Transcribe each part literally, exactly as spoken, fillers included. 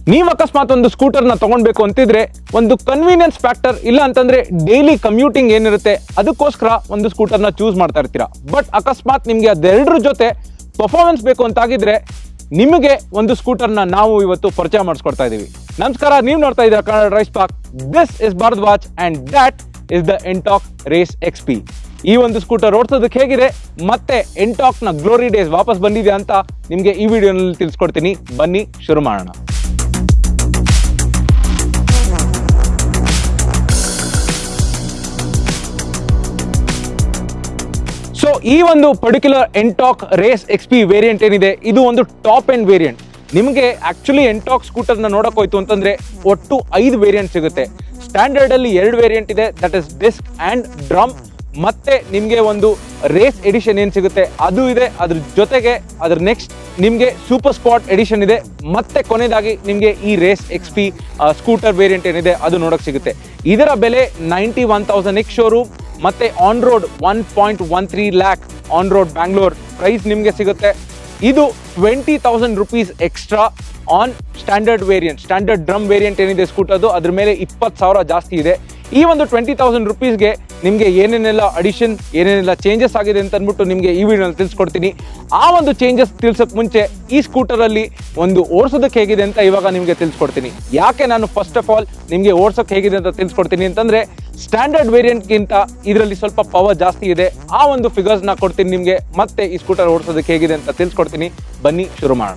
ನೀವು ಅಕಸ್ಮಾತ್ ಒಂದು ಸ್ಕೂಟರ್ನ ತಗೊಳ್ಬೇಕು ಅಂತಿದ್ರೆ ಒಂದು ಕನ್ವೀನಿಯನ್ಸ್ ಫ್ಯಾಕ್ಟರ್ ಇಲ್ಲ ಅಂತಂದ್ರೆ ಡೈಲಿ ಕಮ್ಯೂಟಿಂಗ್ ಏನಿರುತ್ತೆ ಅದಕ್ಕೋಸ್ಕರ ಒಂದು ಸ್ಕೂಟರ್ನ ಚೂಸ್ ಮಾಡ್ತಾ ಇರ್ತೀರಾ. ಬಟ್ ಅಕಸ್ಮಾತ್ ನಿಮಗೆ ಅದೆರಡರ ಜೊತೆ ಪರ್ಫಾರ್ಮೆನ್ಸ್ ಬೇಕು ಅಂತಾಗಿದ್ರೆ ನಿಮಗೆ ಒಂದು ಸ್ಕೂಟರ್ನ ನಾವು ಇವತ್ತು ಪರಿಚಯ ಮಾಡಿಸ್ಕೊಡ್ತಾ ಇದೀವಿ. ನಮಸ್ಕಾರ, ನೀವು ನೋಡ್ತಾ ಇದ್ದೀರಾ Kannada DriveSpark. This is Bharadwaj and that is the Ntroq race X P. ಈ ಒಂದು ಸ್ಕೂಟರ್ ಓಡಿಸೋದಕ್ಕೆ ಹೇಗಿದೆ ಮತ್ತೆ Ntroq ನ ಗ್ಲೋರಿ ಡೇಸ್ ವಾಪಸ್ ಬಂದಿದೆ ಅಂತ ನಿಮಗೆ ಈ ವಿಡಿಯೋನಲ್ಲಿ ತಿಳಿಸ್ಕೊಡ್ತೀನಿ. ಬನ್ನಿ ಶುರು ಮಾಡೋಣ. ಸೊ ಈ ಒಂದು particular Ntroq race X P variant ಏನಿದೆ ಇದು ಒಂದು ಟಾಪ್ ಎಂಡ್ ವೇರಿಯಂಟ್. ನಿಮಗೆ ಆಕ್ಚುಲಿ Ntroq ಸ್ಕೂಟರ್ ನ ನೋಡಕ್ ಹೋಯ್ತು ಅಂತಂದ್ರೆ ಒಟ್ಟು ಐದು ವೇರಿಯಂಟ್ ಸಿಗುತ್ತೆ. ಸ್ಟ್ಯಾಂಡರ್ಡ್ ಅಲ್ಲಿ ಎರಡು ವೇರಿಯಂಟ್ ಇದೆ, that is disc and drum. ಮತ್ತೆ ನಿಮಗೆ ಒಂದು ರೇಸ್ ಎಡಿಷನ್ ಏನ್ ಸಿಗುತ್ತೆ ಅದು ಇದೆ. ಅದ್ರ ಜೊತೆಗೆ ಅದ್ರ ನೆಕ್ಸ್ಟ್ ನಿಮಗೆ ಸೂಪರ್ ಸ್ಪಾಟ್ ಎಡಿಷನ್ ಇದೆ. ಮತ್ತೆ ಕೊನೆಯದಾಗಿ ನಿಮಗೆ ಈ race X P scooter variant ಏನಿದೆ ಅದು ನೋಡಕ್ ಸಿಗುತ್ತೆ. ಇದರ ಬೆಲೆ ninety one thousand ex showroom ಮತ್ತೆ on road one point one three lakh on road Bangalore price ನಿಮಗೆ ಸಿಗುತ್ತೆ. ಇದು twenty thousand rupees extra on standard variant. Standard drum variant ಏನಿದೆ ಸ್ಕೂಟರ್ದು ಅದ್ರ ಮೇಲೆ ಇಪ್ಪತ್ತು ಸಾವಿರ ಜಾಸ್ತಿ ಇದೆ. ಈ ಒಂದು ಟ್ವೆಂಟಿ ತೌಸಂಡ್ ರುಪೀಸ್ಗೆ ನಿಮಗೆ ಏನೇನೆಲ್ಲ ಅಡಿಷನ್ ಏನೇನೆಲ್ಲ ಚೇಂಜಸ್ ಆಗಿದೆ ಅಂತ ಅಂದ್ಬಿಟ್ಟು ನಿಮಗೆ ಈ ವಿಡಿಯೋನಲ್ಲಿ ತಿಳಿಸ್ಕೊಡ್ತೀನಿ. ಆ ಒಂದು ಚೇಂಜಸ್ ತಿಳಿಸೋಕೆ ಮುಂಚೆ ಈ ಸ್ಕೂಟರಲ್ಲಿ ಒಂದು ಓಡಿಸೋದಕ್ಕೆ ಹೇಗಿದೆ ಅಂತ ಇವಾಗ ನಿಮಗೆ ತಿಳಿಸ್ಕೊಡ್ತೀನಿ. ಯಾಕೆ ನಾನು ಫಸ್ಟ್ ಆಫ್ ಆಲ್ ನಿಮಗೆ ಓಡಿಸೋಕೆ ಹೇಗಿದೆ ಅಂತ ತಿಳಿಸ್ಕೊಡ್ತೀನಿ ಅಂತಂದ್ರೆ ಸ್ಟ್ಯಾಂಡರ್ಡ್ ವೇರಿಯಂಟ್ಗಿಂತ ಇದರಲ್ಲಿ ಸ್ವಲ್ಪ ಪವರ್ ಜಾಸ್ತಿ ಇದೆ. ಆ ಒಂದು ಫಿಗರ್ಸ್ನ ಕೊಡ್ತೀನಿ ನಿಮಗೆ, ಮತ್ತೆ ಈ ಸ್ಕೂಟರ್ ಓಡಿಸೋದಕ್ಕೆ ಹೇಗಿದೆ ಅಂತ ತಿಳಿಸ್ಕೊಡ್ತೀನಿ. ಬನ್ನಿ ಶುರು ಮಾಡೋಣ.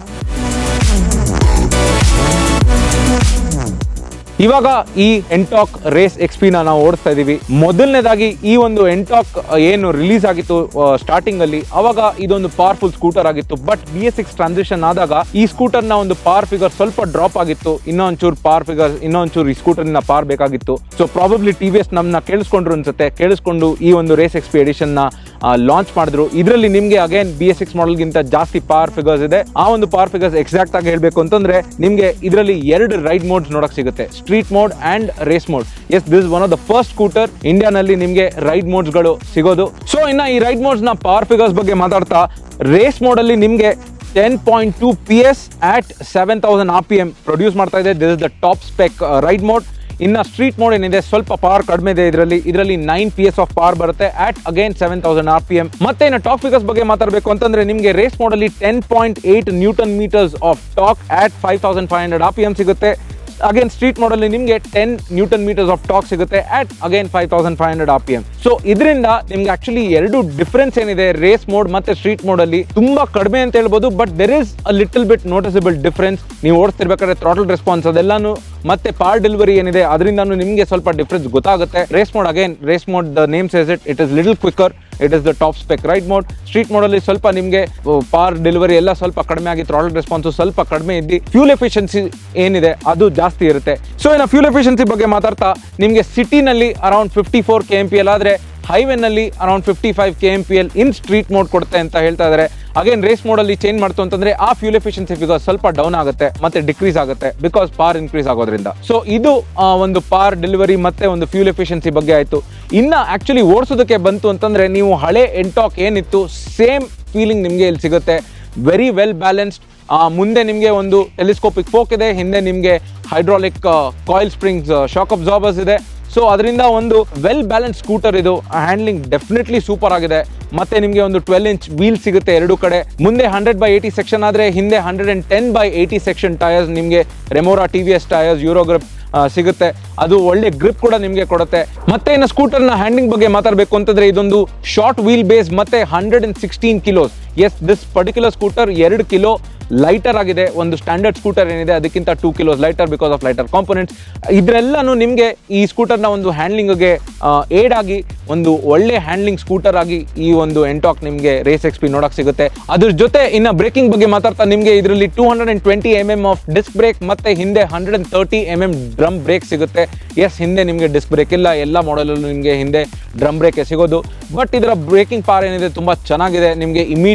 ಇವಾಗ ಈ Ntroq ರೇಸ್ ಎಕ್ಸ್ ಪಿ ನ ನಾವು ಓಡಿಸ್ತಾ ಇದೀವಿ. ಮೊದಲನೇದಾಗಿ ಈ ಒಂದು Ntroq ಏನು ರಿಲೀಸ್ ಆಗಿತ್ತು ಸ್ಟಾರ್ಟಿಂಗ್ ಅಲ್ಲಿ, ಅವಾಗ ಇದೊಂದು ಪವರ್ಫುಲ್ ಸ್ಕೂಟರ್ ಆಗಿತ್ತು. But B S six transition ಆದಾಗ ಈ ಸ್ಕೂಟರ್ ನ ಒಂದು ಪವರ್ ಫಿಗರ್ ಸ್ವಲ್ಪ ಡ್ರಾಪ್ ಆಗಿತ್ತು. ಇನ್ನೊಂಚೂರು ಪವರ್ ಫಿಗರ್ ಇನ್ನೊಂಚೂರು ಈ ಸ್ಕೂಟರ್ ನ ಪವರ್ ಬೇಕಾಗಿತ್ತು. So probably T V S ನಮ್ನ ಕೇಳಿಸ್ಕೊಂಡ್ರು ಅನ್ಸುತ್ತೆ. ಕೇಳಿಸ್ಕೊಂಡು ಈ ಒಂದು ರೇಸ್ ಎಕ್ಸ್ ಪಿ ಎಡಿಷನ್ ನ ಲಾಂಚ್ ಮಾಡಿದ್ರು. ಇದರಲ್ಲಿ ನಿಮ್ಗೆ again B S six model ಗಿಂತ ಜಾಸ್ತಿ ಪವರ್ ಫಿಗರ್ಸ್ ಇದೆ. ಆ ಒಂದು ಪವರ್ ಫಿಗರ್ಸ್ ಎಕ್ಸಾಕ್ಟ್ ಆಗಿ ಹೇಳ್ಬೇಕು ಅಂತಂದ್ರೆ ನಿಮ್ಗೆ ಇದರಲ್ಲಿ ಎರಡು ರೈಡ್ ಮೋಡ್ಸ್ ನೋಡಕ್ ಸಿಗುತ್ತೆ, street mode and race mode. Yes, this one of the first scooter ಇಂಡಿಯಾನಲ್ಲಿ ನಿಮ್ಗೆ ರೈಡ್ ಮೋಡ್ಸ್ ಗಳು ಸಿಗೋದು. ಸೊ ಇನ್ನ ಈ ರೈಡ್ ಮೋಡ್ಸ್ ನ ಪವರ್ ಫಿಗರ್ಸ್ ಬಗ್ಗೆ ಮಾತಾಡ್ತಾ, ರೇಸ್ ಮೋಡ್ ಅಲ್ಲಿ ನಿಮ್ಗೆ ten point two P S at seven thousand R P M produce ಮಾಡ್ತಾ ಇದೆ. This is the top spec ride mode. ಇನ್ನ ಸ್ಟ್ರೀಟ್ ಮೋಡ್ ಏನಿದೆ ಸ್ವಲ್ಪ ಪವರ್ ಕಡಿಮೆ ಇದೆ. ಇದರಲ್ಲಿ ಇದರಲ್ಲಿ nine P S of power ಬರುತ್ತೆ at again seven thousand R P M. ಮತ್ತೆ ಇನ್ನು ಟಾಪ್ ಫಿಗರ್ಸ್ ಬಗ್ಗೆ ಮಾತಾಡಬೇಕು ಅಂತಂದ್ರೆ ನಿಮಗೆ ರೇಸ್ ಮೋಡ್ ಅಲ್ಲಿ ten point eight newton metres of torque at five thousand five hundred R P M ಸಿಗುತ್ತೆ. Again street mode ಅಲ್ಲಿ ನಿಮಗೆ ten newton metres of torque ಸಿಗುತ್ತೆ at again five thousand five hundred R P M. So ಇದರಿಂದ ನಿಮ್ಗೆ actually ಎರಡು difference ಏನಿದೆ race mode ಮತ್ತೆ street mode ಅಲ್ಲಿ ತುಂಬಾ ಕಡಿಮೆ ಅಂತ ಹೇಳ್ಬೋದು. But there is a little bit noticeable difference. ನೀವು ಓಡಿಸ್ತಿರ್ಬೇಕಾದ್ರೆ ಥ್ರಾಟಲ್ ರೆಸ್ಪಾನ್ಸ್ ಅದೆಲ್ಲಾನು ಮತ್ತೆ ಪಾರ್ ಡೆಲಿವರಿ ಏನಿದೆ ಅದರಿಂದಾನು ನಿಮಗೆ ಸ್ವಲ್ಪ ಡಿಫರೆನ್ಸ್ ಗೊತ್ತಾಗುತ್ತೆ. Race mode again race mode the name says it it is little quicker. It is the top spec ride mode. Street mode ಅಲ್ಲಿ ಸ್ವಲ್ಪ ನಿಮಗೆ ಪಾರ್ ಡೆಲಿವರಿ ಎಲ್ಲ ಸ್ವಲ್ಪ ಕಡಿಮೆ ಆಗಿ ಥ್ರಾಟಲ್ ರೆಸ್ಪಾನ್ಸ್ ಸ್ವಲ್ಪ ಕಡಿಮೆ ಇದ್ದು ಫ್ಯೂಲ್ ಎಫಿಷಿಯನ್ಸಿ ಏನಿದೆ ಅದು ಜಾಸ್ತಿ ಇರುತ್ತೆ. ಸೊ ಇನ್ನು ಫ್ಯೂಲ್ ಎಫಿಷಿಯನ್ಸಿ ಬಗ್ಗೆ ಮಾತಾಡ್ತಾ, ನಿಮಗೆ ಸಿಟಿನಲ್ಲಿ around fifty four K M P L ಆದ್ರೆ ಹೈವೇನಲ್ಲಿ around fifty five K M P L in street mode ಕೊಡುತ್ತೆ ಅಂತ ಹೇಳ್ತಾ ಇದ್ದಾರೆ. ಅಗೇನ್ ರೇಸ್ ಮೋಡ್ ಅಲ್ಲಿ ಚೇಂಜ್ ಮಾಡ್ತು ಅಂತಂದ್ರೆ ಆ ಫ್ಯೂಲ್ ಎಫಿಷಿಯನ್ಸಿ ಫಿಗರ್ ಸ್ವಲ್ಪ ಡೌನ್ ಆಗುತ್ತೆ ಮತ್ತೆ ಡಿಕ್ರೀಸ್ ಆಗುತ್ತೆ ಬಿಕಾಸ್ ಪಾರ್ ಇನ್ಕ್ರೀಸ್ ಆಗೋದ್ರಿಂದ. ಸೊ ಇದು ಒಂದು ಪಾರ್ ಡೆಲಿವರಿ ಮತ್ತೆ ಒಂದು ಫ್ಯೂಲ್ ಎಫಿಷಿಯನ್ಸಿ ಬಗ್ಗೆ ಆಯ್ತು. ಇನ್ನ ಆಕ್ಚುಲಿ ಓಡಿಸೋದಕ್ಕೆ ಬಂತು ಅಂತಂದ್ರೆ ನೀವು ಹಳೆ Ntroq ಏನಿತ್ತು ಸೇಮ್ ಫೀಲಿಂಗ್ ನಿಮ್ಗೆ ಇಲ್ಲಿ ಸಿಗುತ್ತೆ. Very well balanced. ಮುಂದೆ ನಿಮಗೆ ಒಂದು ಟೆಲಿಸ್ಕೋಪಿಕ್ ಫೋಕ್ ಇದೆ, ಹಿಂದೆ ನಿಮಗೆ hydraulic coil springs shock absorbers ಇದೆ. ಸೊ ಅದರಿಂದ ಒಂದು ವೆಲ್ ಬ್ಯಾಲೆನ್ಸ್ ಸ್ಕೂಟರ್ ಇದು. ಹ್ಯಾಂಡ್ಲಿಂಗ್ ಡೆಫಿನೆಟ್ಲಿ ಸೂಪರ್ ಆಗಿದೆ. ಮತ್ತೆ ನಿಮಗೆ ಒಂದು ಟ್ವೆಲ್ ಇಂಚ್ ವೀಲ್ ಸಿಗುತ್ತೆ ಎರಡು ಕಡೆ. ಮುಂದೆ ಹಂಡ್ರೆಡ್ ಬೈ ಏಯ್ಟಿ ಸೆಕ್ಷನ್ ಆದ್ರೆ ಹಿಂದೆ hundred and ten by eighty section tyres ನಿಮಗೆ Remora T V S tyres Eurogrip ಸಿಗುತ್ತೆ. ಅದು ಒಳ್ಳೆ ಗ್ರಿಪ್ ಕೂಡ ನಿಮಗೆ ಕೊಡುತ್ತೆ. ಮತ್ತೆ ಇನ್ನು ಸ್ಕೂಟರ್ ನ ಹ್ಯಾಂಡ್ಲಿಂಗ್ ಬಗ್ಗೆ ಮಾತಾಡಬೇಕು ಅಂತಂದ್ರೆ ಇದೊಂದು ಶಾರ್ಟ್ ವೀಲ್ ಬೇಸ್ ಮತ್ತೆ hundred and sixteen kilos. Yes, this particular scooter ಎರಡು ಕಿಲೋ ಲೈಟರ್ ಆಗಿದೆ. ಒಂದು ಸ್ಟ್ಯಾಂಡರ್ಡ್ ಸ್ಕೂಟರ್ ಏನಿದೆ ಅದಕ್ಕಿಂತ two kilos lighter because of lighter components. ಇದ್ರೆಲ್ಲಾನು ನಿಮಗೆ ಈ ಸ್ಕೂಟರ್ ನ ಒಂದು ಹ್ಯಾಂಡ್ಲಿಂಗ್ಗೆ ಏಡ್ ಆಗಿ ಒಂದು ಒಳ್ಳೆ ಹ್ಯಾಂಡ್ಲಿಂಗ್ ಸ್ಕೂಟರ್ ಆಗಿ ಈ ಒಂದು Ntroq ನಿಮಗೆ ರೇಸ್ ಎಕ್ಸ್ ಪಿ ನೋಡಕ್ ಸಿಗುತ್ತೆ. ಅದ್ರ ಜೊತೆ ಇನ್ನ ಬ್ರೇಕಿಂಗ್ ಬಗ್ಗೆ ಮಾತಾಡ್ತಾ ನಿಮಗೆ ಇದರಲ್ಲಿ two hundred and twenty M M of disc brake ಮತ್ತೆ ಹಿಂದೆ hundred and thirty M M drum brake ಸಿಗುತ್ತೆ. ಎಸ್, ಹಿಂದೆ ನಿಮಗೆ ಡಿಸ್ಕ್ ಬ್ರೇಕ್ ಇಲ್ಲ, ಎಲ್ಲ ಮಾಡಲಲ್ಲೂ ನಿಮಗೆ ಹಿಂದೆ ಡ್ರಮ್ ಬ್ರೇಕ್ ಸಿಗೋದು. ಬಟ್ ಇದರ ಬ್ರೇಕಿಂಗ್ ಪವರ್ ಏನಿದೆ ತುಂಬಾ ಚೆನ್ನಾಗಿದೆ. ನಿಮಗೆ ಇಮಿಡಿಯೇಟ್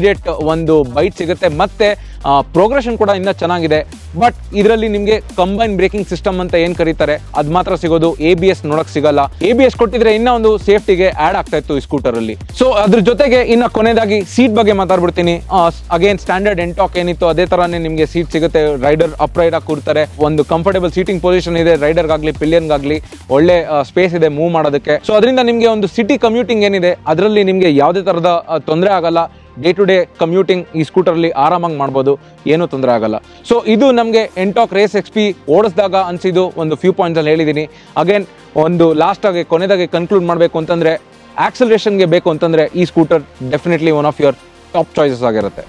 ಇಮಿಡಿಯೇಟ್ ಒಂದು ಬೈಟ್ ಸಿಗುತ್ತೆ ಮತ್ತೆ ಪ್ರೋಗ್ರೆಷನ್ ಕೂಡ ಇನ್ನೂ ಚೆನ್ನಾಗಿದೆ. ಬಟ್ ಇದರಲ್ಲಿ ನಿಮಗೆ ಕಂಬೈನ್ ಬ್ರೇಕಿಂಗ್ ಸಿಸ್ಟಮ್ ಅಂತ ಏನು ಕರೀತಾರೆ ಅದು ಮಾತ್ರ ಸಿಗೋದು, ಎ ಬಿ ಎಸ್ ನೋಡಕ್ ಸಿಗಲ್ಲ. ಎ ಬಿ ಎಸ್ ಕೊಟ್ಟಿದ್ರೆ ಇನ್ನೂ ಒಂದು ಸೇಫ್ಟಿಗೆ ಆಡ್ ಆಗ್ತಾ ಇತ್ತು ಈ ಸ್ಕೂಟರ್ ಅಲ್ಲಿ. ಸೊ ಅದ್ರ ಜೊತೆಗೆ ಇನ್ನು ಕೊನೆಯದಾಗಿ ಸೀಟ್ ಬಗ್ಗೆ ಮಾತಾಡ್ಬಿಡ್ತೀನಿ. ಅಗೇನ್ ಸ್ಟ್ಯಾಂಡರ್ಡ್ ಎಂಟಾಕ್ ಏನಿತ್ತು ಅದೇ ತರಾನೇ ನಿಮಗೆ ಸೀಟ್ ಸಿಗುತ್ತೆ. ರೈಡರ್ ಅಪ್ ರೈಡ್ ಆಗಿ ಕೂರ್ತಾರೆ, ಒಂದು ಕಂಫರ್ಟೇಬಲ್ ಸೀಟಿಂಗ್ ಪೊಸಿಷನ್ ಇದೆ, ರೈಡರ್ಗಾಗ್ಲಿ ಪಿಲಿಯನ್ಗಾಗ್ಲಿ ಒಳ್ಳೆ ಸ್ಪೇಸ್ ಇದೆ ಮೂವ್ ಮಾಡೋದಕ್ಕೆ. ಸೊ ಅದರಿಂದ ನಿಮಗೆ ಒಂದು ಸಿಟಿ ಕಮ್ಯೂಟಿಂಗ್ ಏನಿದೆ ಅದರಲ್ಲಿ ನಿಮಗೆ ಯಾವುದೇ ತರದ ತೊಂದರೆ ಆಗಲ್ಲ. ಡೇ ಟು ಡೇ ಕಮ್ಯೂಟಿಂಗ್ ಈ ಸ್ಕೂಟರ್ ಅಲ್ಲಿ ಆರಾಮಾಗಿ ಮಾಡ್ಬೋದು, ಏನೂ ತೊಂದರೆ ಆಗಲ್ಲ. ಸೊ ಇದು ನಮಗೆ ಎಂಟಾಕ್ ರೇಸ್ ಎಕ್ಸ್ ಪಿ ಓಡಿಸಿದಾಗ ಅನ್ಸಿದ್ದು ಒಂದು ಫ್ಯೂ ಪಾಯಿಂಟ್ಸ್ ಅಲ್ಲಿ ಹೇಳಿದ್ದೀನಿ. ಅಗೇನ್ ಒಂದು ಲಾಸ್ಟ್ ಆಗಿ ಕೊನೆದಾಗಿ ಕನ್ಕ್ಲೂಡ್ ಮಾಡಬೇಕು ಅಂತಂದ್ರೆ, ಆಕ್ಸಲರೇಷನ್ಗೆ ಬೇಕು ಅಂತಂದ್ರೆ ಈ scooter definitely one of your top choices ಆಗಿರುತ್ತೆ.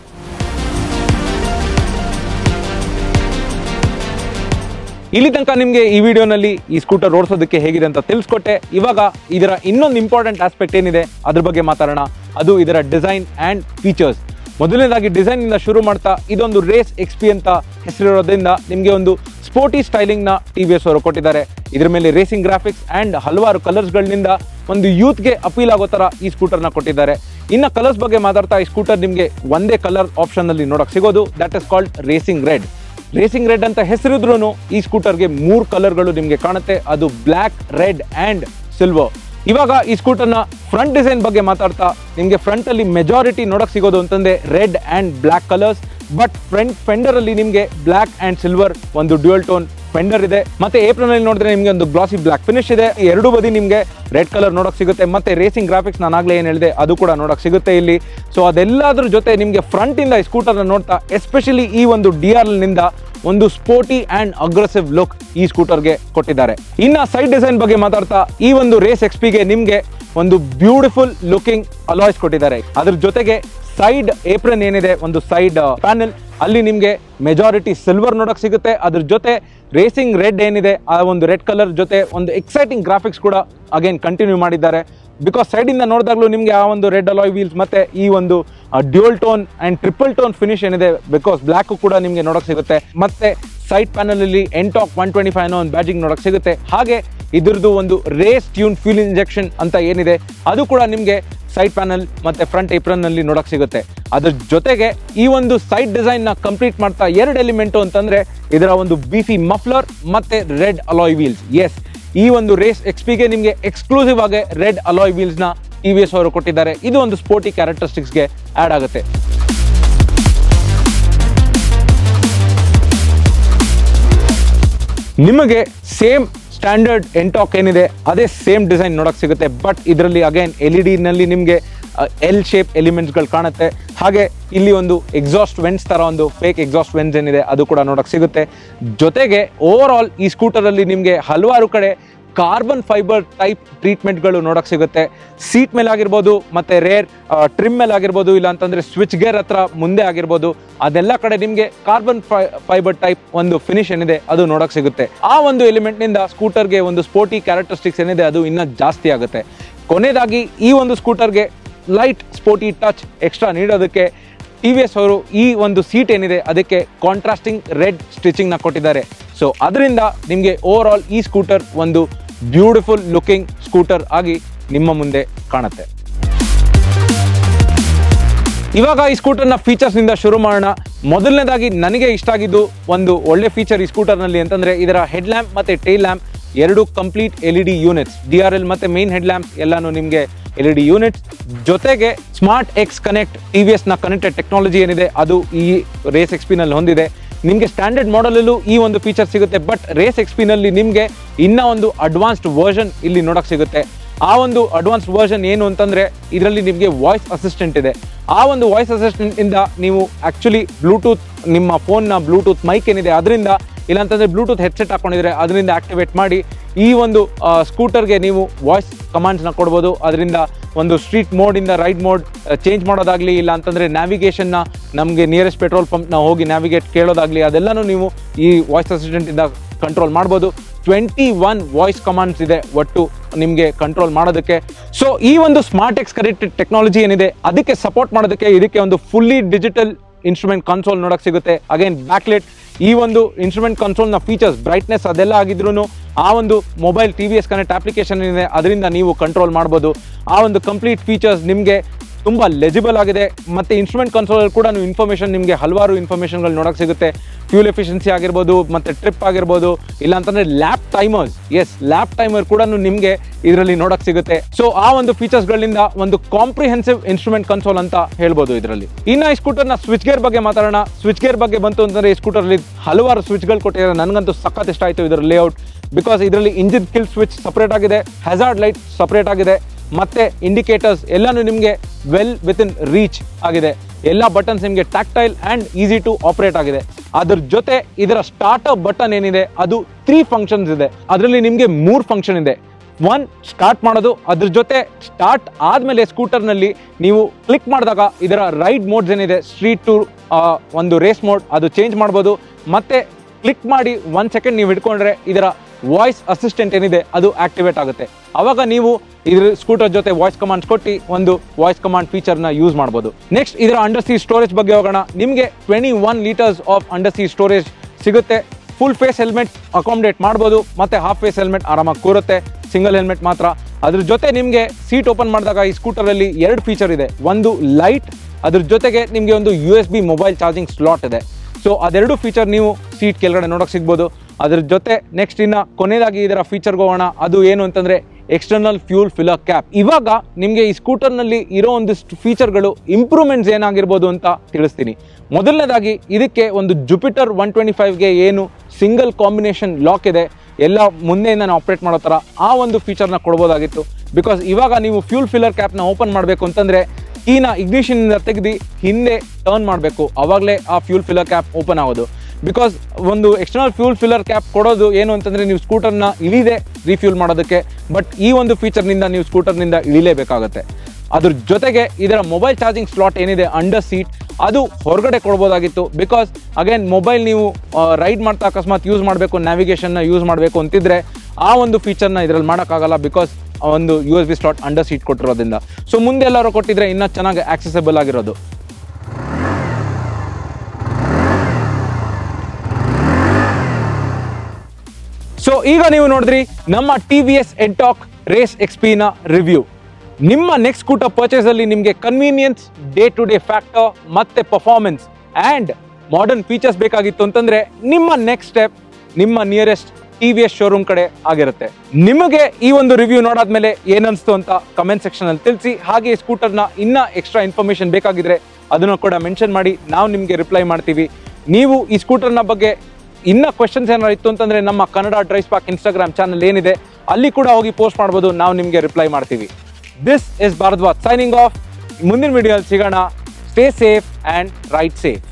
ಇಲ್ಲಿ ತನಕ ನಿಮಗೆ ಈ ವಿಡಿಯೋನಲ್ಲಿ ಈ ಸ್ಕೂಟರ್ ಓಡಿಸೋದಕ್ಕೆ ಹೇಗಿದೆ ಅಂತ ತಿಳಿಸ್ಕೊಟ್ಟೆ. ಇವಾಗ ಇದರ ಇನ್ನೊಂದು ಇಂಪಾರ್ಟೆಂಟ್ ಆಸ್ಪೆಕ್ಟ್ ಏನಿದೆ ಅದ್ರ ಬಗ್ಗೆ ಮಾತಾಡೋಣ. ಅದು ಇದರ ಡಿಸೈನ್ ಆ್ಯಂಡ್ ಫೀಚರ್ಸ್. ಮೊದಲನೇದಾಗಿ ಡಿಸೈನ್ ಇಂದ ಶುರು ಮಾಡ್ತಾ, ಇದೊಂದು ರೇಸ್ ಎಕ್ಸ್ ಪಿ ಅಂತ ಹೆಸರಿರೋದ್ರಿಂದ ನಿಮಗೆ ಒಂದು ಸ್ಪೋರ್ಟಿ ಸ್ಟೈಲಿಂಗ್ ನ ಟಿ ವಿ ಎಸ್ ಅವರು ಕೊಟ್ಟಿದ್ದಾರೆ. ಇದ್ರ ಮೇಲೆ ರೇಸಿಂಗ್ ಗ್ರಾಫಿಕ್ಸ್ ಆ್ಯಂಡ್ ಹಲವಾರು ಕಲರ್ಸ್ಗಳಿಂದ ಒಂದು ಯೂತ್ಗೆ ಅಪೀಲ್ ಆಗೋ ಥರ ಈ ಸ್ಕೂಟರ್ನ ಕೊಟ್ಟಿದ್ದಾರೆ. ಇನ್ನು ಕಲರ್ಸ್ ಬಗ್ಗೆ ಮಾತಾಡ್ತಾ, ಈ ಸ್ಕೂಟರ್ ನಿಮಗೆ ಒಂದೇ ಕಲರ್ ಆಪ್ಷನ್ ಅಲ್ಲಿ ನೋಡಕ್ ಸಿಗೋದು, that is called racing red. Racing red ಅಂತ ಹೆಸರಿದ್ರೂ ಈ ಸ್ಕೂಟರ್ಗೆ ಮೂರು ಕಲರ್ಗಳು ನಿಮಗೆ ಕಾಣುತ್ತೆ, ಅದು ಬ್ಲ್ಯಾಕ್, ರೆಡ್ ಆ್ಯಂಡ್ ಸಿಲ್ವರ್. ಇವಾಗ ಈ ಸ್ಕೂಟರ್ನ ಫ್ರಂಟ್ ಡಿಸೈನ್ ಬಗ್ಗೆ ಮಾತಾಡ್ತಾ, ನಿಮಗೆ ಫ್ರಂಟ್ ಅಲ್ಲಿ ಮೆಜಾರಿಟಿ ನೋಡಕ್ ಸಿಗೋದು ಅಂತಂದ್ರೆ red and black colours. But front fender ಅಲ್ಲಿ ನಿಮಗೆ ಬ್ಲ್ಯಾಕ್ ಆ್ಯಂಡ್ ಸಿಲ್ವರ್ ಒಂದು ಡ್ಯುಯಲ್ ಟೋನ್ ಫೆಂಡರ್ ಇದೆ. ಮತ್ತೆ ಏಪ್ರಿಲ್ ಅಲ್ಲಿ ನೋಡಿದ್ರೆ ನಿಮಗೆ ಒಂದು ಗ್ಲಾಸಿ ಬ್ಲ್ಯಾಕ್ ಫಿನಿಶ್ ಇದೆ. ಎರಡು ಬದಿ ನಿಮಗೆ ರೆಡ್ ಕಲರ್ ನೋಡಕ್ ಸಿಗುತ್ತೆ. ಮತ್ತೆ ರೇಸಿಂಗ್ ಗ್ರಾಫಿಕ್ಸ್ ನಾನು ಆಗ್ಲೇ ಏನು ಹೇಳಿದೆ ಅದು ಕೂಡ ನೋಡಕ್ ಸಿಗುತ್ತೆ ಇಲ್ಲಿ. ಸೊ ಅದೆಲ್ಲದ್ರ ಜೊತೆ ನಿಮಗೆ ಫ್ರಂಟ್ ಇಂದ ಈ ಸ್ಕೂಟರ್ನ ನೋಡ್ತಾ, ಎಸ್ಪೆಷಲಿ ಈ ಒಂದು ಡಿ ಆರ್ ಎಲ್ ನಿಂದ ಒಂದು ಸ್ಪೋರ್ಟಿ ಅಂಡ್ ಅಗ್ರೆಸಿವ್ ಲುಕ್ ಈ ಸ್ಕೂಟರ್ಗೆ ಕೊಟ್ಟಿದ್ದಾರೆ. ಇನ್ನ ಸೈಡ್ ಡಿಸೈನ್ ಬಗ್ಗೆ ಮಾತಾಡ್ತಾ, ಈ ಒಂದು ರೇಸ್ ಎಕ್ಸ್ ಪಿಗೆ ನಿಮ್ಗೆ ಒಂದು ಬ್ಯೂಟಿಫುಲ್ ಲುಕಿಂಗ್ ಅಲಾಯ್ಸ್ ಕೊಟ್ಟಿದ್ದಾರೆ. ಅದ್ರ ಜೊತೆಗೆ ಸೈಡ್ ಏಪ್ರನ್ ಏನಿದೆ, ಒಂದು ಸೈಡ್ ಪ್ಯಾನೆಲ್ ಅಲ್ಲಿ ನಿಮ್ಗೆ ಮೆಜಾರಿಟಿ ಸಿಲ್ವರ್ ನೋಡಕ್ ಸಿಗುತ್ತೆ. ಅದ್ರ ಜೊತೆ ರೇಸಿಂಗ್ ರೆಡ್ ಏನಿದೆ ಆ ಒಂದು ರೆಡ್ ಕಲರ್ ಜೊತೆ ಒಂದು ಎಕ್ಸೈಟಿಂಗ್ ಗ್ರಾಫಿಕ್ಸ್ ಕೂಡ ಅಗೇನ್ ಕಂಟಿನ್ಯೂ ಮಾಡಿದ್ದಾರೆ. ಬಿಕಾಸ್ ಸೈಡ್ ಇಂದ ನೋಡಿದಾಗ್ಲೂ ನಿಮ್ಗೆ ಆ ಒಂದು ರೆಡ್ ಅಲಾಯ್ ವೀಲ್ಸ್ ಮತ್ತೆ ಈ ಒಂದು dual tone and triple tone finish ಏನಿದೆ, ಬಿಕಾಸ್ ಬ್ಲ್ಯಾಕ್ ಕೂಡ ನಿಮ್ಗೆ ನೋಡಕ್ ಸಿಗುತ್ತೆ. ಮತ್ತೆ ಸೈಡ್ ಪ್ಯಾನಲ್ ಅಲ್ಲಿ ಎಂಟಾಕ್ ಒನ್ ಟ್ವೆಂಟಿ ಫೈವ್ ಅನ್ನೋ ಒಂದು ಬ್ಯಾಜಿಂಗ್ ನೋಡಕ್ ಸಿಗುತ್ತೆ. ಹಾಗೆ ಇದ್ರದ್ದು ಒಂದು ರೇಸ್ ಟ್ಯೂನ್ ಫ್ಯೂಲ್ ಇಂಜೆಕ್ಷನ್ ಅಂತ ಏನಿದೆ ಅದು ಕೂಡ ನಿಮ್ಗೆ ಸೈಡ್ ಪ್ಯಾನಲ್ ಮತ್ತೆ ಫ್ರಂಟ್ ಏಪ್ರನ್ ನಲ್ಲಿ ನೋಡಕ್ ಸಿಗುತ್ತೆ. ಅದ್ರ ಜೊತೆಗೆ ಈ ಒಂದು ಸೈಡ್ ಡಿಸೈನ್ ನ ಕಂಪ್ಲೀಟ್ ಮಾಡ್ತಾ ಎರಡು ಎಲಿಮೆಂಟು ಅಂತಂದ್ರೆ ಇದರ ಒಂದು ಬೀಫಿ ಮಫ್ಲರ್ ಮತ್ತೆ ರೆಡ್ ಅಲಾಯ್ ವೀಲ್ಸ್. ಎಸ್, ಈ ಒಂದು ರೇಸ್ ಎಕ್ಸ್ ಪಿಗೆ ನಿಮಗೆ ಎಕ್ಸ್ಕ್ಲೂಸಿವ್ ಆಗಿ ರೆಡ್ ಅಲಾಯ್ ವೀಲ್ಸ್ ನ ಟಿ ವಿ ಎಸ್ ಅವರು ಕೊಟ್ಟಿದ್ದಾರೆ. ಇದು ಒಂದು ಸ್ಪೋರ್ಟಿ ಕ್ಯಾರೆಕ್ಟರಿಸ್ಟಿಕ್ಸ್ ಗೆ ಆಡ್ ಆಗುತ್ತೆ. ನಿಮಗೆ ಸೇಮ್ ಸ್ಟ್ಯಾಂಡರ್ಡ್ ಎಂಟಾಕ್ ಏನಿದೆ ಅದೇ ಸೇಮ್ ಡಿಸೈನ್ ನೋಡಕ್ ಸಿಗುತ್ತೆ. ಬಟ್ ಇದರಲ್ಲಿ ಅಗೇನ್ ಎಲ್ ಇ ಡಿ ನಲ್ಲಿ ನಿಮಗೆ ಎಲ್ ಶೇಪ್ ಎಲಿಮೆಂಟ್ಸ್ ಗಳು ಕಾಣುತ್ತೆ. ಹಾಗೆ ಇಲ್ಲಿ ಒಂದು ಎಕ್ಸಾಸ್ಟ್ ವೆಂಟ್ಸ್ ತರ ಒಂದು ಫೇಕ್ ಎಕ್ಸಾಸ್ಟ್ ವೆಂಟ್ಸ್ ಏನಿದೆ ಅದು ಕೂಡ ನೋಡಕ್ ಸಿಗುತ್ತೆ. ಜೊತೆಗೆ ಓವರ್ ಆಲ್ ಈ ಸ್ಕೂಟರ್ ಅಲ್ಲಿ ನಿಮಗೆ ಹಲವಾರು ಕಡೆ ಕಾರ್ಬನ್ ಫೈಬರ್ ಟೈಪ್ ಟ್ರೀಟ್ಮೆಂಟ್ಗಳು ನೋಡಕ್ ಸಿಗುತ್ತೆ. ಸೀಟ್ ಮೇಲೆ ಆಗಿರ್ಬೋದು, ಮತ್ತೆ ರೇರ್ ಟ್ರಿಮ್ ಮೇಲೆ ಆಗಿರ್ಬೋದು, ಇಲ್ಲ ಅಂತಂದ್ರೆ ಸ್ವಿಚ್ ಗೇರ್ ಹತ್ರ ಮುಂದೆ ಆಗಿರ್ಬೋದು, ಅದೆಲ್ಲ ಕಡೆ ನಿಮಗೆ ಕಾರ್ಬನ್ ಫೈಬರ್ ಟೈಪ್ ಒಂದು ಫಿನಿಶ್ ಏನಿದೆ ಅದು ನೋಡಕ್ ಸಿಗುತ್ತೆ. ಆ ಒಂದು ಎಲಿಮೆಂಟ್ ನಿಂದ ಸ್ಕೂಟರ್ಗೆ ಒಂದು ಸ್ಪೋರ್ಟಿ ಕ್ಯಾರೆಕ್ಟರಿಸ್ಟಿಕ್ಸ್ ಏನಿದೆ ಅದು ಇನ್ನೂ ಜಾಸ್ತಿ ಆಗುತ್ತೆ. ಕೊನೆಯದಾಗಿ ಈ ಒಂದು ಸ್ಕೂಟರ್ಗೆ ಲೈಟ್ ಸ್ಪೋರ್ಟಿ ಟಚ್ ಎಕ್ಸ್ಟ್ರಾ ನೀಡೋದಕ್ಕೆ ಟಿ ವಿ ಎಸ್ ಅವರು ಈ ಒಂದು ಸೀಟ್ ಏನಿದೆ ಅದಕ್ಕೆ ಕಾಂಟ್ರಾಸ್ಟಿಂಗ್ ರೆಡ್ ಸ್ಟಿಚಿಂಗ್ ನ ಕೊಟ್ಟಿದ್ದಾರೆ. ಸೊ ಅದರಿಂದ ನಿಮಗೆ ಓವರ್ ಆಲ್ ಈ ಸ್ಕೂಟರ್ ಒಂದು ಬ್ಯೂಟಿಫುಲ್ ಲುಕಿಂಗ್ ಸ್ಕೂಟರ್ ಆಗಿ ನಿಮ್ಮ ಮುಂದೆ ಕಾಣುತ್ತೆ. ಇವಾಗ ಈ ಸ್ಕೂಟರ್ನ ಫೀಚರ್ಸ್ ನಿಂದ ಶುರು ಮಾಡೋಣ. ಮೊದಲನೇದಾಗಿ ನನಗೆ ಇಷ್ಟ ಆಗಿದ್ದು ಒಂದು ಒಳ್ಳೆ ಫೀಚರ್ ಈ ಸ್ಕೂಟರ್ನಲ್ಲಿ ಅಂತಂದ್ರೆ ಇದರ ಹೆಡ್ ಲ್ಯಾಂಪ್ ಮತ್ತೆ ಟೈಲ್ ಲ್ಯಾಂಪ್ ಎರಡು complete L E D units, D R L ಮತ್ತೆ ಮೇನ್ ಹೆಡ್ ಲ್ಯಾಂಪ್ ಎಲ್ಲಾನು ನಿಮಗೆ ಎಲ್ ಇ ಡಿ ಯೂನಿಟ್ಸ್. ಜೊತೆಗೆ smart X connect T V S ನ ಕನೆಕ್ಟೆಡ್ ಟೆಕ್ನಾಲಜಿ ಏನಿದೆ ಅದು ಈ ರೇಸ್ ಎಕ್ಸ್ ಪಿ ನಲ್ಲಿ ಹೊಂದಿದೆ. ನಿಮಗೆ ಸ್ಟ್ಯಾಂಡರ್ಡ್ ಮಾಡಲಲ್ಲೂ ಈ ಒಂದು ಫೀಚರ್ ಸಿಗುತ್ತೆ. ಬಟ್ ರೇಸ್ ಎಕ್ಸ್ ಪಿ ನಲ್ಲಿ ನಿಮಗೆ ಇನ್ನ ಒಂದು ಅಡ್ವಾನ್ಸ್ಡ್ ವರ್ಷನ್ ಇಲ್ಲಿ ನೋಡಕ್ ಸಿಗುತ್ತೆ. ಆ ಒಂದು ಅಡ್ವಾನ್ಸ್ಡ್ ವರ್ಷನ್ ಏನು ಅಂತಂದ್ರೆ ಇದರಲ್ಲಿ ನಿಮಗೆ ವಾಯ್ಸ್ ಅಸಿಸ್ಟೆಂಟ್ ಇದೆ. ಆ ಒಂದು ವಾಯ್ಸ್ ಅಸಿಸ್ಟೆಂಟ್ ಇಂದ ನೀವು ಆಕ್ಚುಲಿ ಬ್ಲೂಟೂತ್ ನಿಮ್ಮ ಫೋನ್ ನ ಬ್ಲೂಟೂತ್ ಮೈಕ್ ಏನಿದೆ ಅದರಿಂದ, ಇಲ್ಲಾಂತಂದ್ರೆ ಬ್ಲೂಟೂತ್ ಹೆಡ್ಸೆಟ್ ಹಾಕೊಂಡಿದ್ರೆ ಅದರಿಂದ ಆಕ್ಟಿವೇಟ್ ಮಾಡಿ ಈ ಒಂದು ಸ್ಕೂಟರ್ಗೆ ನೀವು ವಾಯ್ಸ್ ಕಮಾಂಡ್ಸ್ ನ ಕೊಡ್ಬೋದು. ಅದರಿಂದ ಒಂದು ಸ್ಟ್ರೀಟ್ ಮೋಡ್ ಇಂದ ರೈಡ್ ಮೋಡ್ ಚೇಂಜ್ ಮಾಡೋದಾಗ್ಲಿ, ಇಲ್ಲ ಅಂತಂದ್ರೆ ನ್ಯಾವಿಗೇಷನ್ ನ ನಮಗೆ ನಿಯರೆಸ್ಟ್ ಪೆಟ್ರೋಲ್ ಪಂಪ್ ನ ಹೋಗಿ ನ್ಯಾವಿಗೇಟ್ ಕೇಳೋದಾಗ್ಲಿ, ಅದೆಲ್ಲನೂ ನೀವು ಈ ವಾಯ್ಸ್ ಅಸಿಸ್ಟೆಂಟ್ ಇಂದ ಕಂಟ್ರೋಲ್ ಮಾಡ್ಬೋದು. ಟ್ವೆಂಟಿ ಒನ್ ವಾಯ್ಸ್ ಕಮಾಂಡ್ಸ್ ಇದೆ ಒಟ್ಟು ನಿಮಗೆ ಕಂಟ್ರೋಲ್ ಮಾಡೋದಕ್ಕೆ. ಸೊ ಈ ಒಂದು ಸ್ಮಾರ್ಟ್ ಎಕ್ಸ್ ಕನೆಕ್ಟೆಡ್ ಟೆಕ್ನಾಲಜಿ ಏನಿದೆ ಅದಕ್ಕೆ ಸಪೋರ್ಟ್ ಮಾಡೋದಕ್ಕೆ ಇದಕ್ಕೆ ಒಂದು ಫುಲ್ಲಿ ಡಿಜಿಟಲ್ ಇನ್ಸ್ಟ್ರೂಮೆಂಟ್ ಕನ್ಸೋಲ್ ನೋಡಕ್ ಸಿಗುತ್ತೆ. ಅಗೇನ್ ಬ್ಯಾಕ್ಲೆಟ್ ಈ ಒಂದು ಇನ್ಸ್ಟ್ರೂಮೆಂಟ್ ಕನ್ಸೋಲ್ ನ ಫೀಚರ್ಸ್ ಬ್ರೈಟ್ನೆಸ್ ಅದೆಲ್ಲ ಆಗಿದ್ರು ಆ ಒಂದು mobile T V S connect application ಏನಿದೆ ಅದರಿಂದ ನೀವು ಕಂಟ್ರೋಲ್ ಮಾಡ್ಬೋದು. ಆ ಒಂದು ಕಂಪ್ಲೀಟ್ ಫೀಚರ್ಸ್ ನಿಮಗೆ ತುಂಬ ಲೆಜಿಬಲ್ ಆಗಿದೆ. ಮತ್ತು ಇನ್ಸ್ಟ್ರೂಮೆಂಟ್ ಕನ್ಸೋಲ್ ಕೂಡ ನೀವು ಇನ್ಫಾರ್ಮೇಷನ್ ನಿಮಗೆ ಹಲವಾರು ಇನ್ಫಾರ್ಮೇಷನ್ಗಳು ನೋಡೋಕೆ ಸಿಗುತ್ತೆ. ಫ್ಯೂಲ್ ಎಫಿಷಿಯನ್ಸಿ ಆಗಿರ್ಬೋದು, ಮತ್ತು ಟ್ರಿಪ್ ಆಗಿರ್ಬೋದು, ಇಲ್ಲ ಅಂತಂದರೆ lap timers, yes lap timer ಕೂಡ ನಿಮಗೆ ಇದರಲ್ಲಿ ನೋಡೋಕೆ ಸಿಗುತ್ತೆ. ಸೊ ಆ ಒಂದು ಫೀಚರ್ಸ್ಗಳಿಂದ ಒಂದು ಕಾಂಪ್ರಿಹೆನ್ಸಿವ್ ಇನ್ಸ್ಟ್ರೂಮೆಂಟ್ ಕನ್ಸೋಲ್ ಅಂತ ಹೇಳ್ಬೋದು ಇದರಲ್ಲಿ. ಇನ್ನು ಈ ಸ್ಕೂಟರ್ನ ಸ್ವಿಚ್ ಗೇರ್ ಬಗ್ಗೆ ಮಾತಾಡೋಣ. ಸ್ವಿಚ್ ಗೇರ್ ಬಗ್ಗೆ ಬಂತು ಅಂತಂದರೆ ಈ ಸ್ಕೂಟರ್ಲಿ ಹಲವಾರು ಸ್ವಿಚ್ಗಳು ಕೊಟ್ಟಿದ್ದಾರೆ. ನನಗಂತೂ ಸಖತ್ ಇಷ್ಟ ಆಯಿತು ಇದರ ಲೇಔಟ್. ಬಿಕಾಸ್ ಇದರಲ್ಲಿ ಇಂಜಿನ್ ಕಿಲ್ ಸ್ವಿಚ್ ಸಪ್ರೇಟ್ ಆಗಿದೆ, ಹಜಾರ್ಡ್ ಲೈಟ್ ಸಪ್ರೇಟ್ ಆಗಿದೆ, ಮತ್ತೆ ಇಂಡಿಕೇಟರ್ಸ್ ಎಲ್ಲಾನು ನಿಮಗೆ ವೆಲ್ ವಿತ್ ಇನ್ ರೀಚ್ ಆಗಿದೆ. ಎಲ್ಲ ಬಟನ್ಸ್ ನಿಮಗೆ tactile and easy to operate ಆಗಿದೆ. ಅದ್ರ ಜೊತೆ ಇದರ ಸ್ಟಾರ್ಟರ್ ಬಟನ್ ಏನಿದೆ ಅದು ತ್ರೀ ಫಂಕ್ಷನ್ಸ್ ಇದೆ. ಅದರಲ್ಲಿ ನಿಮಗೆ ಮೂರು ಫಂಕ್ಷನ್ ಇದೆ. ಒನ್, ಸ್ಟಾರ್ಟ್ ಮಾಡೋದು. ಅದ್ರ ಜೊತೆ ಸ್ಟಾರ್ಟ್ ಆದಮೇಲೆ ಸ್ಕೂಟರ್ನಲ್ಲಿ ನೀವು ಕ್ಲಿಕ್ ಮಾಡಿದಾಗ ಇದರ ರೈಡ್ ಮೋಡ್ಸ್ ಏನಿದೆ, ಸ್ಟ್ರೀಟ್ ಟು ಒಂದು ರೇಸ್ ಮೋಡ್, ಅದು ಚೇಂಜ್ ಮಾಡ್ಬೋದು. ಮತ್ತೆ ಕ್ಲಿಕ್ ಮಾಡಿ ಒನ್ ಸೆಕೆಂಡ್ ನೀವು ಹಿಡ್ಕೊಂಡ್ರೆ ಇದರ ವಾಯ್ಸ್ ಅಸಿಸ್ಟೆಂಟ್ ಏನಿದೆ ಅದು ಆಕ್ಟಿವೇಟ್ ಆಗುತ್ತೆ. ಅವಾಗ ನೀವು ಇದ್ರ ಸ್ಕೂಟರ್ ಜೊತೆ ವಾಯ್ಸ್ ಕಮಾಂಡ್ಸ್ ಕೊಟ್ಟು ಒಂದು ವಾಯ್ಸ್ ಕಮಾಂಡ್ ಫೀಚರ್ನ ಯೂಸ್ ಮಾಡ್ಬೋದು. ನೆಕ್ಸ್ಟ್ ಇದರ ಅಂಡರ್ ಸೀಟ್ ಸ್ಟೋರೇಜ್ ಬಗ್ಗೆ ಹೋಗೋಣ. ನಿಮಗೆ twenty one litres of under seat storage ಸಿಗುತ್ತೆ. ಫುಲ್ ಫೇಸ್ ಹೆಲ್ಮೆಟ್ ಅಕಾಮಡೇಟ್ ಮಾಡ್ಬೋದು, ಮತ್ತೆ ಹಾಫ್ ಫೇಸ್ ಹೆಲ್ಮೆಟ್ ಆರಾಮಾಗಿ ಕೂರುತ್ತೆ, ಸಿಂಗಲ್ ಹೆಲ್ಮೆಟ್ ಮಾತ್ರ. ಅದ್ರ ಜೊತೆ ನಿಮಗೆ ಸೀಟ್ ಓಪನ್ ಮಾಡಿದಾಗ ಈ ಸ್ಕೂಟರಲ್ಲಿ ಎರಡು ಫೀಚರ್ ಇದೆ. ಒಂದು ಲೈಟ್, ಅದ್ರ ಜೊತೆಗೆ ನಿಮಗೆ ಒಂದು U S B mobile charging slot ಇದೆ. ಸೊ ಅದೆರಡು ಫೀಚರ್ ನೀವು ಸೀಟ್ ಕೆಳಗಡೆ ನೋಡೋಕೆ ಸಿಗ್ಬೋದು. ಅದ್ರ ಜೊತೆ ನೆಕ್ಸ್ಟ್ ಇನ್ನು ಕೊನೆಯದಾಗಿ ಇದರ ಫೀಚರ್ಗೆ ಹೋಗೋಣ. ಅದು ಏನು ಅಂತಂದರೆ ಎಕ್ಸ್ಟರ್ನಲ್ ಫ್ಯೂಲ್ ಫಿಲ್ಲರ್ ಕ್ಯಾಪ್. ಇವಾಗ ನಿಮಗೆ ಈ ಸ್ಕೂಟರ್ನಲ್ಲಿ ಇರೋ ಒಂದಿಷ್ಟು ಫೀಚರ್ಗಳು ಇಂಪ್ರೂವ್ಮೆಂಟ್ಸ್ ಏನಾಗಿರ್ಬೋದು ಅಂತ ತಿಳಿಸ್ತೀನಿ. ಮೊದಲನೇದಾಗಿ ಇದಕ್ಕೆ ಒಂದು ಜುಪಿಟರ್ ಒನ್ ಟ್ವೆಂಟಿ ಫೈವ್ಗೆ ಏನು ಸಿಂಗಲ್ ಕಾಂಬಿನೇಷನ್ ಲಾಕ್ ಇದೆ, ಎಲ್ಲ ಮುಂದೆಯಿಂದ ನಾವು ಆಪ್ರೇಟ್ ಮಾಡೋ ಥರ ಆ ಒಂದು ಫೀಚರ್ನ ಕೊಡ್ಬೋದಾಗಿತ್ತು. ಬಿಕಾಸ್ ಇವಾಗ ನೀವು ಫ್ಯೂಲ್ ಫಿಲ್ಲರ್ ಕ್ಯಾಪ್ನ ಓಪನ್ ಮಾಡಬೇಕು ಅಂತಂದರೆ ಕೀನ ಇಗ್ನಿಷನಿಂದ ತೆಗೆದು ಹಿಂದೆ ಟರ್ನ್ ಮಾಡಬೇಕು, ಆವಾಗಲೇ ಆ ಫ್ಯೂಲ್ ಫಿಲ್ಲರ್ ಕ್ಯಾಪ್ ಓಪನ್ ಆಗೋದು. ಬಿಕಾಸ್ ಒಂದು ಎಕ್ಸ್ಟರ್ನಲ್ ಫ್ಯೂಲ್ ಫಿಲ್ಲರ್ ಕ್ಯಾಪ್ ಕೊಡೋದು ಏನು ಅಂತಂದರೆ ನೀವು ಸ್ಕೂಟರ್ನ ಇಳಿದೆ ರೀಫ್ಯೂಲ್ ಮಾಡೋದಕ್ಕೆ, ಬಟ್ ಈ ಒಂದು ಫೀಚರ್ನಿಂದ ನೀವು ಸ್ಕೂಟರ್ನಿಂದ ಇಳಿಲೇಬೇಕಾಗತ್ತೆ. ಅದ್ರ ಜೊತೆಗೆ ಇದರ ಮೊಬೈಲ್ ಚಾರ್ಜಿಂಗ್ ಸ್ಲಾಟ್ ಏನಿದೆ ಅಂಡರ್ ಸೀಟ್, ಅದು ಹೊರಗಡೆ ಕೊಡ್ಬೋದಾಗಿತ್ತು. ಬಿಕಾಸ್ ಅಗೇನ್ ಮೊಬೈಲ್ ನೀವು ರೈಡ್ ಮಾಡ್ತಾ ಅಕಸ್ಮಾತ್ ಯೂಸ್ ಮಾಡಬೇಕು, ನ್ಯಾವಿಗೇಷನ್ನ ಯೂಸ್ ಮಾಡಬೇಕು ಅಂತಿದ್ರೆ ಆ ಒಂದು ಫೀಚರ್ನ ಇದರಲ್ಲಿ ಮಾಡೋಕ್ಕಾಗಲ್ಲ. ಬಿಕಾಸ್ ಒಂದು U S B slot under seat ಕೊಟ್ಟಿರೋದ್ರಿಂದ. ಸೊ ಮುಂದೆ ಎಲ್ಲರೂ ಕೊಟ್ಟಿದ್ರೆ ಇನ್ನೂ ಚೆನ್ನಾಗಿ ಆಕ್ಸೆಸಬಲ್ ಆಗಿರೋದು. ಸೊ ಈಗ ನೀವು ನೋಡಿದ್ರಿ ನಮ್ಮ T V S Ntorq race ಎಕ್ಸ್ಪಿನ ರಿವ್ಯೂ. ನಿಮ್ಮ ನೆಕ್ಸ್ಟ್ ಸ್ಕೂಟರ್ ಪರ್ಚೇಸ್ ಅಲ್ಲಿ ನಿಮಗೆ convenience, day to day factor, ಮತ್ತೆ ಪರ್ಫಾರ್ಮೆನ್ಸ್ ಆ್ಯಂಡ್ ಮಾಡರ್ನ್ ಫೀಚರ್ಸ್ ಬೇಕಾಗಿತ್ತು ಅಂತಂದ್ರೆ ನಿಮ್ಮ ನೆಕ್ಸ್ಟ್ ಸ್ಟೆಪ್ ನಿಮ್ಮ nearest T V S showroom ಕಡೆ ಆಗಿರುತ್ತೆ. ನಿಮಗೆ ಈ ಒಂದು ರಿವ್ಯೂ ನೋಡಾದ್ಮೇಲೆ ಏನನ್ಸ್ತು ಅಂತ ಕಮೆಂಟ್ ಸೆಕ್ಷನ್ ಅಲ್ಲಿ ತಿಳಿಸಿ. ಹಾಗೆ ಸ್ಕೂಟರ್ನ ಇನ್ನ ಎಕ್ಸ್ಟ್ರಾ ಇನ್ಫಾರ್ಮೇಶನ್ ಬೇಕಾಗಿದ್ರೆ ಅದನ್ನು ಕೂಡ ಮೆನ್ಷನ್ ಮಾಡಿ, ನಾವು ನಿಮಗೆ ರಿಪ್ಲೈ ಮಾಡ್ತೀವಿ. ನೀವು ಈ ಸ್ಕೂಟರ್ನ ಬಗ್ಗೆ ಇನ್ನ ಕ್ವೆಶನ್ಸ್ ಏನಾರು ಇತ್ತು ಅಂತಂದ್ರೆ ನಮ್ಮ ಕನ್ನಡ DriveSpark ಇನ್ಸ್ಟಾಗ್ರಾಮ್ ಚಾನಲ್ ಏನಿದೆ ಅಲ್ಲಿ ಕೂಡ ಹೋಗಿ ಪೋಸ್ಟ್ ಮಾಡ್ಬೋದು, ನಾವು ನಿಮಗೆ ರಿಪ್ಲೈ ಮಾಡ್ತೀವಿ. This is Bharadwaj signing off. ಮುಂದಿನ ವಿಡಿಯೋದಲ್ಲಿ ಸಿಗೋಣ. Stay safe and ride safe.